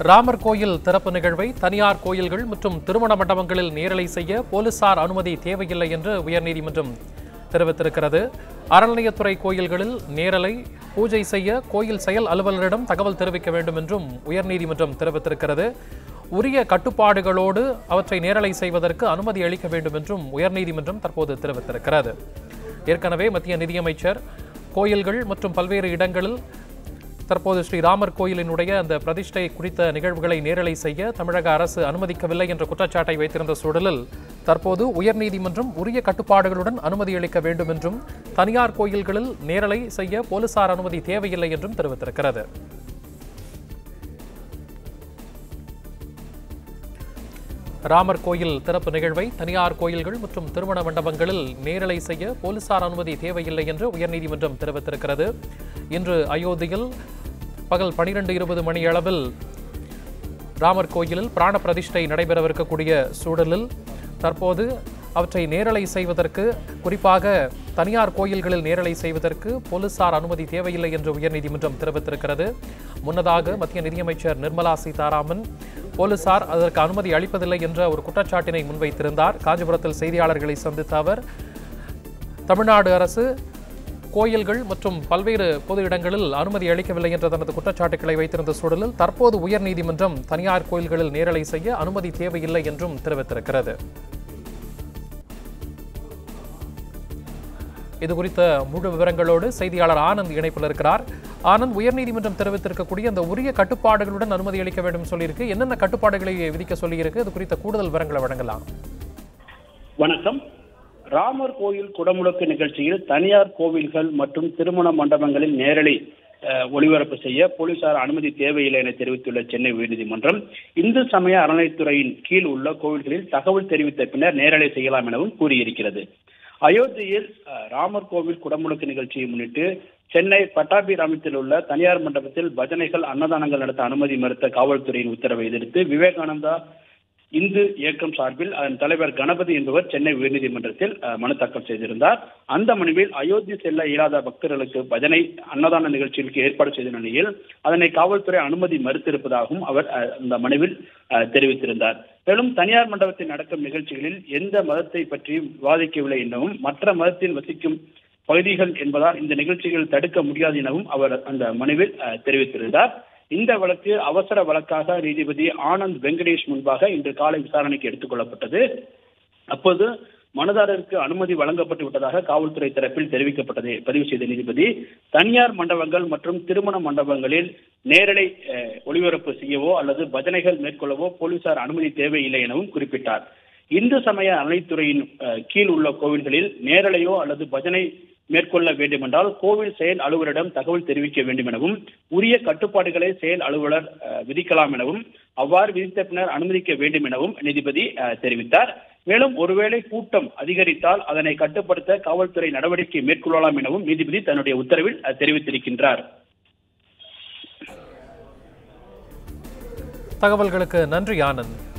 ராமர் கோயில் திறப்பு நிகழ்வை தனியார் கோயில்கள் மற்றும் திருமண மண்டபங்களில் நேரலை செய்ய போலீசார் அனுமதி தேவையில்லை என்று உயர்நீதிமன்றம் தெரிவித்திருக்கிறது. அறநிலையத்துறை கோயில்களில் நேரலை பூஜை செய்ய கோயில் செயல் அலுவலரிடம் தகவல் தெரிவிக்க வேண்டும் என்றும் உயர்நீதிமன்றம் தெரிவித்திருக்கிறது. உரிய கட்டுப்பாடுகளோடு அவற்றை நேரலை செய்வதற்கு அனுமதி அளிக்க வேண்டும் என்றும் உயர்நீதிமன்றம் தற்போது தெரிவித்திருக்கிறது. ஏற்கனவே மத்திய நிதியமைச்சர் கோயில்கள் மற்றும் பல்வேறு இடங்களில் தற்போது ஸ்ரீராமர் கோயிலினுடைய அந்த பிரதிஷ்டை குறித்த நிகழ்வுகளை நேரலை செய்ய தமிழக அரசு அனுமதிக்கவில்லை என்ற குற்றச்சாட்டை வைத்திருந்த சூழலில் தற்போது உயர்நீதிமன்றம் உரிய கட்டுப்பாடுகளுடன் அனுமதி அளிக்க வேண்டும் என்றும் தனியார் கோயில்களில் நேரலை செய்ய போலீசார் அனுமதி தேவையில்லை என்றும் தெரிவித்திருக்கிறது. ராமர் கோயில் திறப்பு நிகழ்வை தனியார் கோயில்கள் மற்றும் திருமண மண்டபங்களில் நேரலை செய்ய போலீசார் அனுமதி தேவையில்லை என்று உயர்நீதிமன்றம் தெரிவித்திருக்கிறது. இன்று அயோத்தியில் பகல் 12:20 மணியளவில் ராமர் கோயிலில் பிராண பிரதிஷ்டை நடைபெறவிருக்கக்கூடிய சூழலில் தற்போது அவற்றை நேரலை செய்வதற்கு, குறிப்பாக தனியார் கோயில்களில் நேரலை செய்வதற்கு போலீசார் அனுமதி தேவையில்லை என்று உயர்நீதிமன்றம் தெரிவித்திருக்கிறது. முன்னதாக மத்திய நிதியமைச்சர் நிர்மலா சீதாராமன் போலீசார் அதற்கு அனுமதி அளிப்பதில்லை என்ற ஒரு குற்றச்சாட்டினை முன்வைத்திருந்தார். காஞ்சிபுரத்தில் செய்தியாளர்களை சந்தித்த அவர், தமிழ்நாடு அரசு கோயில்கள் மற்றும் பல்வேறு பொது இடங்களில் அனுமதி அளிக்கவில்லை என்ற தனது குற்றச்சாட்டுகளை வைத்திருந்த சூழலில் தற்போது உயர்நீதிமன்றம் தனியார் கோயில்களில் நேரலை செய்ய அனுமதி தேவையில்லை என்றும் தெரிவித்திருக்கிறது. இது குறித்த முழு விவரங்களோடு செய்தியாளர் ஆனந்த் இணைப்பில் இருக்கிறார். ஆனந்த், உயர்நீதிமன்றம் தெரிவித்திருக்கக்கூடிய அந்த உரிய கட்டுப்பாடுகளுடன் அனுமதி அளிக்க வேண்டும் சொல்லியிருக்கு. என்னென்ன கட்டுப்பாடுகளை விதிக்க சொல்லியிருக்கு? இது குறித்த கூடுதல் விவரங்களை வழங்கலாம். வணக்கம். ராமர் கோயில் குடமுழுக்கு நிகழ்ச்சியில் தனியார் கோவில்கள் மற்றும் திருமண மண்டபங்களில் நேரலை ஒளிபரப்பு செய்ய போலீசார் அனுமதி தேவையில்லை என தெரிவித்துள்ள சென்னை உயர்நீதிமன்றம், இந்து சமய அறநிலையத்துறையின் கீழ் உள்ள கோவில்களில் தகவல் தெரிவித்த பின்னர் நேரலை செய்யலாம் எனவும் கூறியிருக்கிறது. அயோத்தியில் ராமர் கோவில் குடமுழுக்கு நிகழ்ச்சியை முன்னிட்டு சென்னை பட்டாபிராமத்தில் உள்ள தனியார் மண்டபத்தில் பஜனைகள், அன்னதானங்கள் நடத்த அனுமதி மறுத்த காவல்துறையின் உத்தரவை எதிர்த்து விவேகானந்தா இந்து இயக்கம் சார்பில் அதன் தலைவர் கணபதி என்பவர் சென்னை உயர்நீதிமன்றத்தில் மனு தாக்கல் செய்திருந்தார். அந்த மனுவில் அயோத்தி செல்ல இயலாத பக்தர்களுக்கு பஜனை, அன்னதான நிகழ்ச்சிகளுக்கு ஏற்பாடு செய்த நிலையில் அதனை காவல்துறை அனுமதி மறுத்திருப்பதாகவும் அவர் அந்த மனுவில் தெரிவித்திருந்தார். மேலும் தனியார் மண்டபத்தில் நடக்கும் நிகழ்ச்சிகளில் எந்த மதத்தை பற்றியும் விவாதிக்கவில்லை எனவும், மற்ற மதத்தில் வசிக்கும் பகுதிகள் என்பதால் இந்த நிகழ்ச்சிகள் தடுக்க முடியாது எனவும் அவர் அந்த மனுவில் தெரிவித்திருந்தார். இந்த வழக்கு அவசர வழக்காக நீதிபதி ஆனந்த் வெங்கடேஷ் முன்பாக இன்று காலை விசாரணைக்கு எடுத்துக் கொள்ளப்பட்டது. அப்போது மனுதாரருக்கு அனுமதி வழங்கப்பட்டு விட்டதாக காவல்துறை தரப்பில் தெரிவிக்கப்பட்டதை பதிவு செய்த நீதிபதி, தனியார் மண்டபங்கள் மற்றும் திருமண மண்டபங்களில் நேரலை ஒளிபரப்பு செய்யவோ அல்லது பஜனைகள் மேற்கொள்ளவோ போலீசார் அனுமதி தேவையில்லை எனவும் குறிப்பிட்டார். இந்து சமய அறநிலையத்துறையின் கீழ் உள்ள கோவில்களில் நேரலையோ அல்லது பஜனை மேற்கொள்ள வேண்டுமென்றால் கோவில் செயல் அலுவலரிடம் தகவல் தெரிவிக்க வேண்டும் எனவும், உரிய கட்டுப்பாடுகளை செயல் அலுவலர் விதிக்கலாம் எனவும், அவ்வாறு விதித்த பின்னர் அனுமதிக்க வேண்டும் எனவும் நீதிபதி தெரிவித்தார். மேலும் ஒருவேளை கூட்டம் அதிகரித்தால் அதனை கட்டுப்படுத்த காவல்துறை நடவடிக்கை மேற்கொள்ளலாம் எனவும் நீதிபதி தன்னுடைய உத்தரவில் தெரிவித்திருக்கின்றார். தகவல்களுக்கு நன்றி ஆனந்த்.